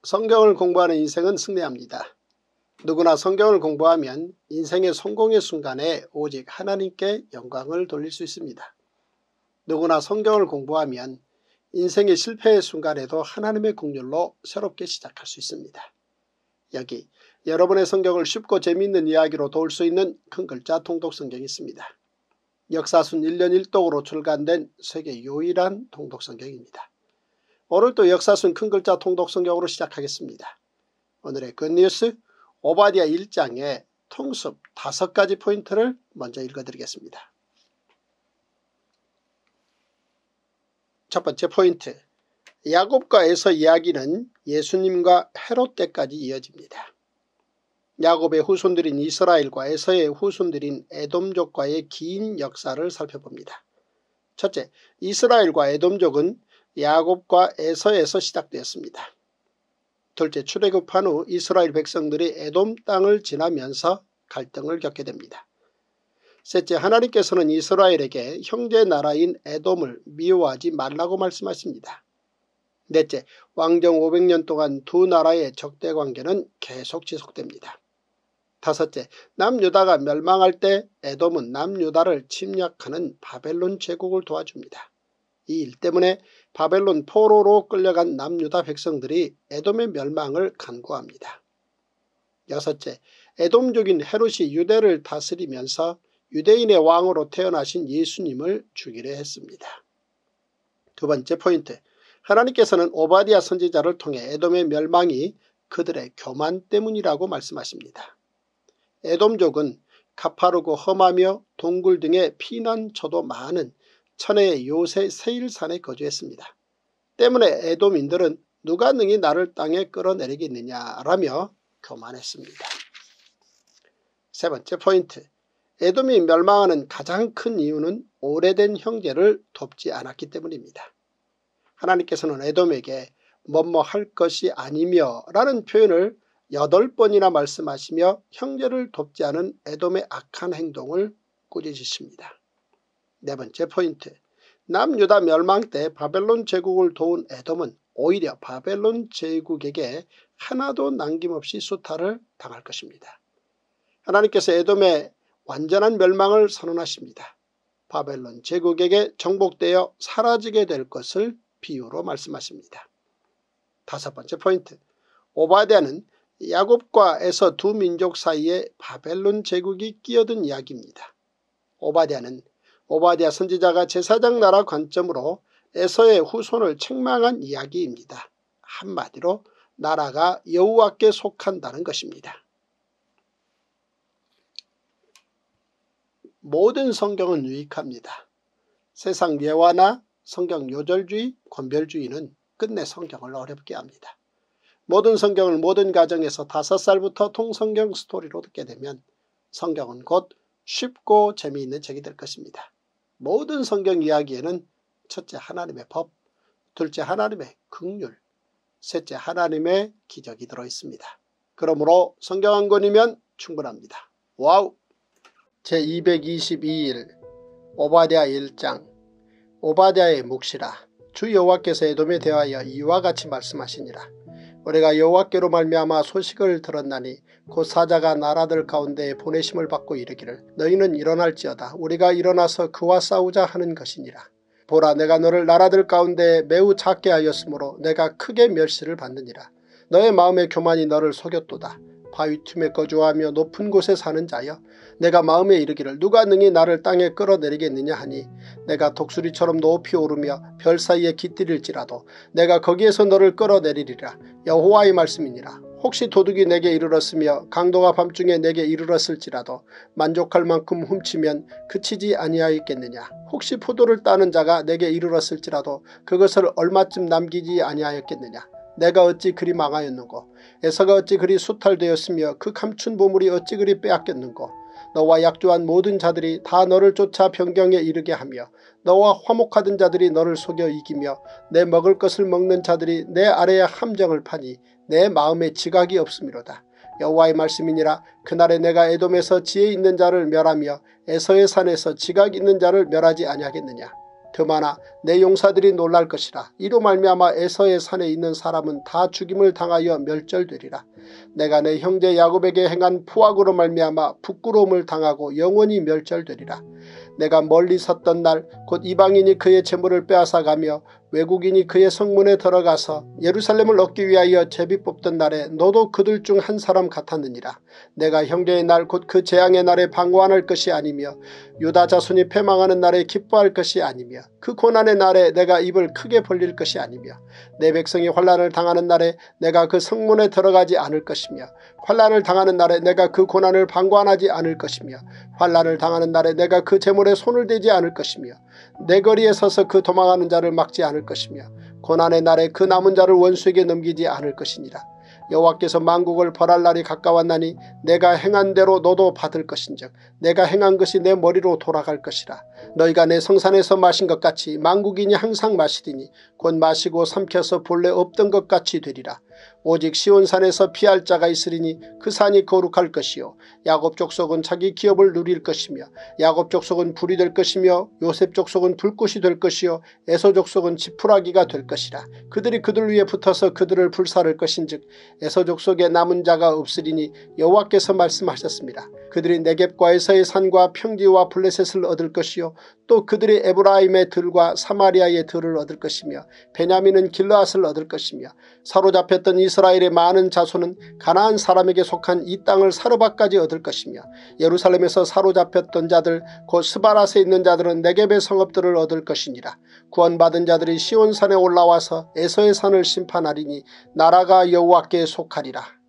성경을 공부하는 인생은 승리합니다. 누구나 성경을 공부하면 인생의 성공의 순간에 오직 하나님께 영광을 돌릴 수 있습니다. 누구나 성경을 공부하면 인생의 실패의 순간에도 하나님의 긍휼로 새롭게 시작할 수 있습니다. 여기 여러분의 성경을 쉽고 재미있는 이야기로 도울 수 있는 큰 글자 통독 성경이 있습니다. 역사순 1년 1독으로 출간된 세계 유일한 통독 성경입니다. 오늘도 역사순 큰 글자 통독 성경으로 시작하겠습니다. 오늘의 굿뉴스 오바댜 1장의 통습 5가지 포인트를 먼저 읽어드리겠습니다. 첫 번째 포인트, 야곱과 에서 이야기는 예수님과 헤롯 때까지 이어집니다. 야곱의 후손들인 이스라엘과 에서의 후손들인 에돔족과의 긴 역사를 살펴봅니다. 첫째, 이스라엘과 에돔족은 야곱과 에서에서 시작되었습니다. 둘째, 출애굽한 후 이스라엘 백성들이 에돔 땅을 지나면서 갈등을 겪게 됩니다. 셋째, 하나님께서는 이스라엘에게 형제 나라인 에돔을 미워하지 말라고 말씀하십니다. 넷째, 왕정 500년 동안 두 나라의 적대관계는 계속 지속됩니다. 다섯째, 남유다가 멸망할 때 에돔은 남유다를 침략하는 바벨론 제국을 도와줍니다. 이 일 때문에 바벨론 포로로 끌려간 남유다 백성들이 에돔의 멸망을 간구합니다. 여섯째, 에돔족인 헤롯이 유대를 다스리면서 유대인의 왕으로 태어나신 예수님을 죽이려 했습니다. 두 번째 포인트, 하나님께서는 오바댜 선지자를 통해 에돔의 멸망이 그들의 교만 때문이라고 말씀하십니다. 에돔족은 가파르고 험하며 동굴 등의 피난처도 많은 천혜의 요새 세일산에 거주했습니다. 때문에 에돔인들은 누가 능히 나를 땅에 끌어내리겠느냐라며 교만했습니다. 세 번째 포인트, 에돔이 멸망하는 가장 큰 이유는 오래된 형제를 돕지 않았기 때문입니다. 하나님께서는 에돔에게 뭐뭐 할 것이 아니며 라는 표현을 8번이나 말씀하시며 형제를 돕지 않은 에돔의 악한 행동을 꾸짖으십니다. 네 번째 포인트, 남유다 멸망 때 바벨론 제국을 도운 에돔은 오히려 바벨론 제국에게 하나도 남김없이 수탈을 당할 것입니다. 하나님께서 에돔의 완전한 멸망을 선언하십니다. 바벨론 제국에게 정복되어 사라지게 될 것을 비유로 말씀하십니다. 다섯 번째 포인트, 오바댜는 야곱과 에서 두 민족 사이에 바벨론 제국이 끼어든 이야기입니다. 오바댜 선지자가 제사장 나라 관점으로 에서의 후손을 책망한 이야기입니다. 한마디로 나라가 여호와께 속한다는 것입니다. 모든 성경은 유익합니다. 세상 예화나 성경 요절주의, 권별주의는 끝내 성경을 어렵게 합니다. 모든 성경을 모든 가정에서 5살부터 통성경 스토리로 듣게 되면 성경은 곧 쉽고 재미있는 책이 될 것입니다. 모든 성경 이야기에는 첫째 하나님의 법, 둘째 하나님의 긍휼, 셋째 하나님의 기적이 들어있습니다. 그러므로 성경 한 권이면 충분합니다. 와우! 제222일 오바댜 1장, 오바댜의 묵시라. 주 여호와께서 에돔에 대하여 이와 같이 말씀하시니라. 우리가 여호와께로 말미암아 소식을 들었나니 곧 사자가 나라들 가운데 보내심을 받고 이르기를 너희는 일어날지어다. 우리가 일어나서 그와 싸우자 하는 것이니라. 보라, 내가 너를 나라들 가운데 매우 작게 하였으므로 내가 크게 멸시를 받느니라. 너의 마음의 교만이 너를 속였도다. 바위 틈에 거주하며 높은 곳에 사는 자여, 내가 마음에 이르기를 누가 능히 나를 땅에 끌어내리겠느냐 하니 내가 독수리처럼 높이 오르며 별 사이에 깃들일지라도 내가 거기에서 너를 끌어내리리라. 여호와의 말씀이니라. 혹시 도둑이 내게 이르렀으며 강도가 밤중에 내게 이르렀을지라도 만족할 만큼 훔치면 그치지 아니하였겠느냐. 혹시 포도를 따는 자가 내게 이르렀을지라도 그것을 얼마쯤 남기지 아니하였겠느냐. 내가 어찌 그리 망하였는고. 에서가 어찌 그리 수탈되었으며 그 감춘 보물이 어찌 그리 빼앗겼는고. 너와 약조한 모든 자들이 다 너를 쫓아 변경에 이르게 하며 너와 화목하던 자들이 너를 속여 이기며 내 먹을 것을 먹는 자들이 내 아래에 함정을 파니 내 마음에 지각이 없음이로다. 여호와의 말씀이니라. 그날에 내가 에돔에서 지혜 있는 자를 멸하며 에서의 산에서 지각 있는 자를 멸하지 아니하겠느냐. 더 많아 내 용사들이 놀랄 것이라. 이로 말미암아 에서의 산에 있는 사람은 다 죽임을 당하여 멸절되리라. 내가 내 형제 야곱에게 행한 포악으로 말미암아 부끄러움을 당하고 영원히 멸절되리라. 내가 멀리 섰던 날 곧 이방인이 그의 재물을 빼앗아가며 외국인이 그의 성문에 들어가서 예루살렘을 얻기 위하여 제비 뽑던 날에 너도 그들 중 한 사람 같았느니라. 내가 형제의 날 곧 그 재앙의 날에 방관할 것이 아니며 유다 자손이 패망하는 날에 기뻐할 것이 아니며 그 고난의 날에 내가 입을 크게 벌릴 것이 아니며 내 백성이 환난을 당하는 날에 내가 그 성문에 들어가지 않을 것이며 환난을 당하는 날에 내가 그 고난을 방관하지 않을 것이며 환난을 당하는 날에 내가 그 재물에 손을 대지 않을 것이며 내 거리에 서서 그 도망하는 자를 막지 않을 것이며 고난의 날에 그 남은 자를 원수에게 넘기지 않을 것이니라. 여호와께서 만국을 벌할 날이 가까웠나니 내가 행한 대로 너도 받을 것인즉 내가 행한 것이 내 머리로 돌아갈 것이라. 너희가 내 성산에서 마신 것 같이 만국인이 항상 마시리니 곧 마시고 삼켜서 본래 없던 것 같이 되리라. 오직 시온산에서 피할 자가 있으리니 그 산이 거룩할 것이요 야곱 족속은 자기 기업을 누릴 것이며 야곱 족속은 불이 될 것이며 요셉 족속은 불꽃이 될 것이요 에서 족속은 지푸라기가 될 것이라. 그들이 그들 위에 붙어서 그들을 불사를 것인즉 에서 족속에 남은 자가 없으리니 여호와께서 말씀하셨습니다. 그들이 네겝과 에서의 산과 평지와 블레셋을 얻을 것이요 또 그들이 에브라임의 들과 사마리아의 들을 얻을 것이며 베냐민은 길르앗을 얻을 것이며 사로잡혔던 이스라엘의 많은 자손은 가나안 사람에게 속한 이 땅을 사르밧까지 얻을 것이며 예루살렘에서 사로잡혔던 자들 곧 스바랏에 있는 자들은 네겝의 성읍들을 얻을 것이니라. 구원받은 자들이 시온산에 올라와서 에서의 산을 심판하리니 나라가 여호와께 속하리라.